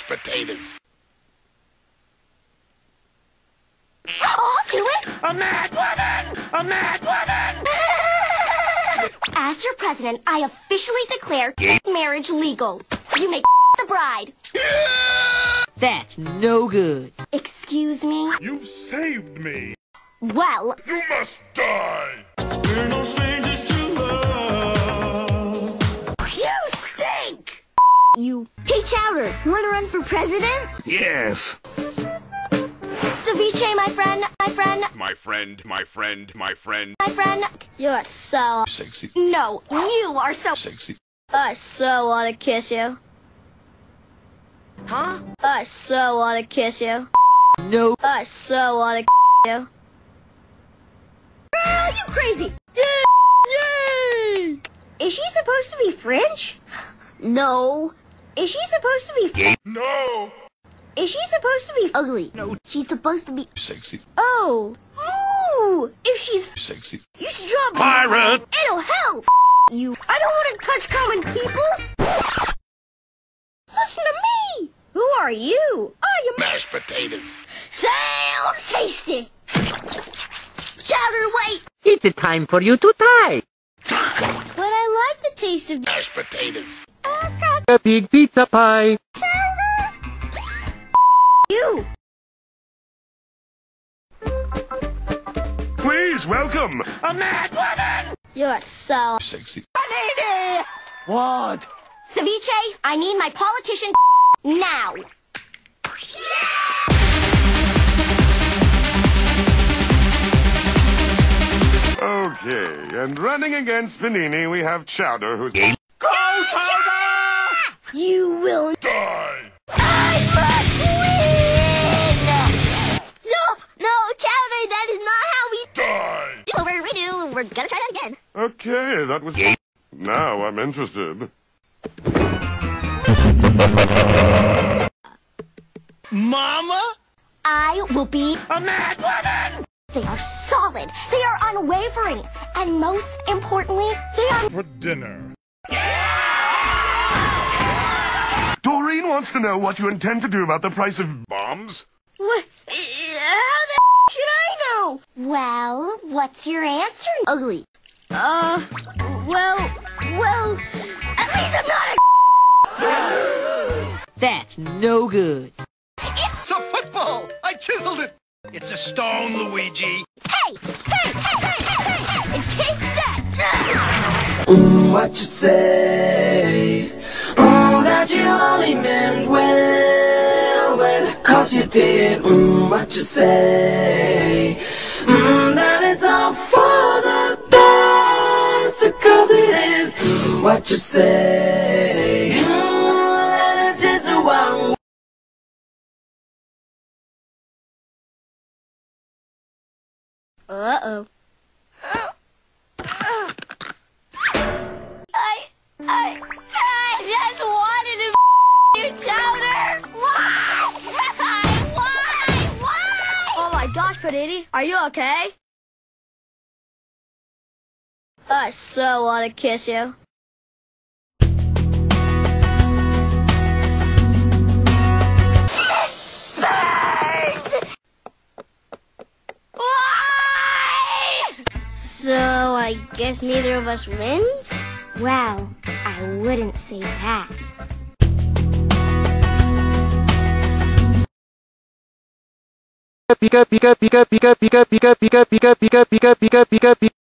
potatoes. I'll do it! A mad woman! A mad woman! As your president, I officially declare marriage legal. You may the bride. That's no good. Excuse me? You saved me. Well, You must die. We're no strangers to love. you stink! You. Hey, Chowder, wanna run for president? Yes. Ceviche, my friend. My friend, my friend, my friend. You're so Sexy. No, you are so Sexy. I so wanna kiss you. Huh? I so wanna kiss you. No. I so wanna you. Are you crazy? Yay! Is she supposed to be French? No. Is she supposed to be No. Is she supposed to be ugly? No. She's supposed to be Sexy. Oh. Ooh! If she's Sexy. you should drop Pirate. It'll help. You I don't want to touch common peoples. Listen to me. Who are you? I am Mashed potatoes. Sounds tasty. Chowder, wait. It's the time for you to die. But I like the taste of Mashed potatoes. A big pizza pie. you. Please welcome a mad woman. You're so Sexy. What? Ceviche, I need my politician now. Okay, and running against Panini, we have Chowder, who's... Go, Chowder! You will Die. I must win! No, Chowder, that is not how we Die. redo. We're gonna try that again. Okay, that was... Now I'm interested. Mama? I will be A mad woman. They are solid. They are unwavering. And most importantly, they are For dinner. Doreen wants to know what you intend to do about the price of... Bombs? What? How the should I know? Well, what's your answer? Ugly. Well, at least I'm not a That's no good. It's a football! I chiseled it! It's a stone, Luigi! Hey! And take that! What you say? Oh, that you only meant well, 'cause you did. What you say? That it's all for the best, 'cause it is. What you say? That it's just a one. Uh-oh. I just wanted to you, Chowder! Why? Why? Oh my gosh, Panini, are you okay? I so want to kiss you. So, I guess neither of us wins? Well, I wouldn't say that. Pika pika pika pika pika pika pika pika pika pika pika pika pika.